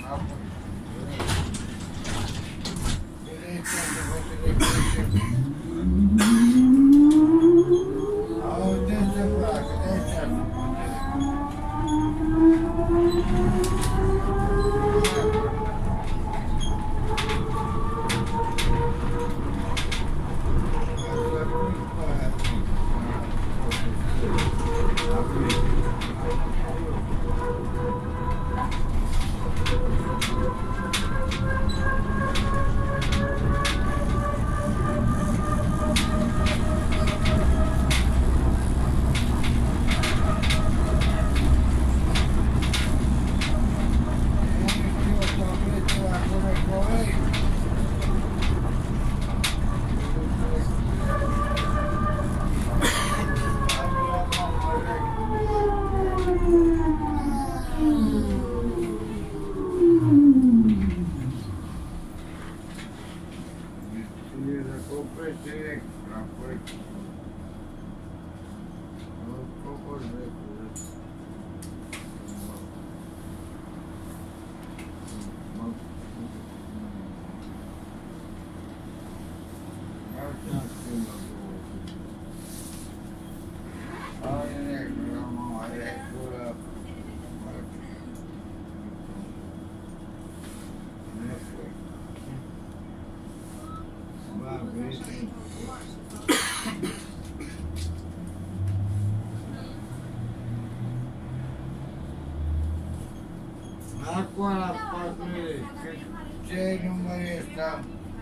Acum la 4 ce număr este?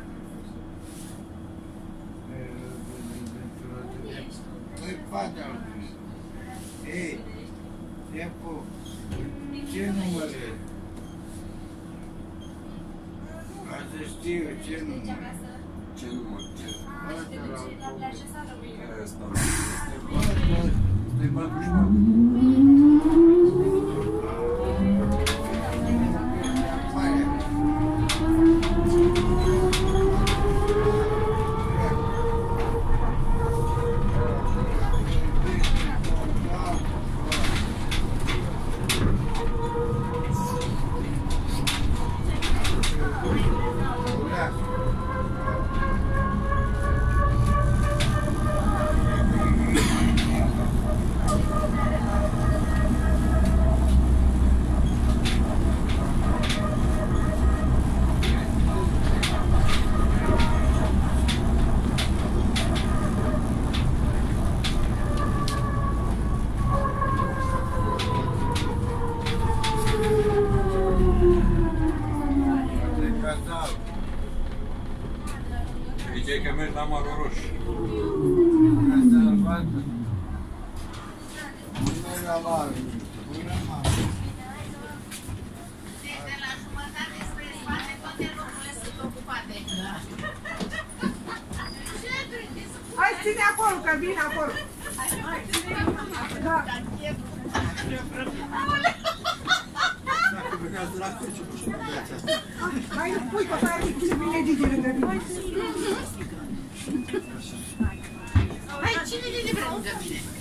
Păi 4. Ei, timpul, ce număr e? Ca să știu ce număr. Ce număr? Asta este 44. Ziceai că mergi la Maro Roșu. Asta albată. Bună la mare. Bună mare. De la jumătate spre spate, toate locurile sunt ocupate. Hai, ține acolo, că vin acolo. Da. Hai, pui că mai are cine vine Gigi lângă mine. Hai, cine vine lângă mine?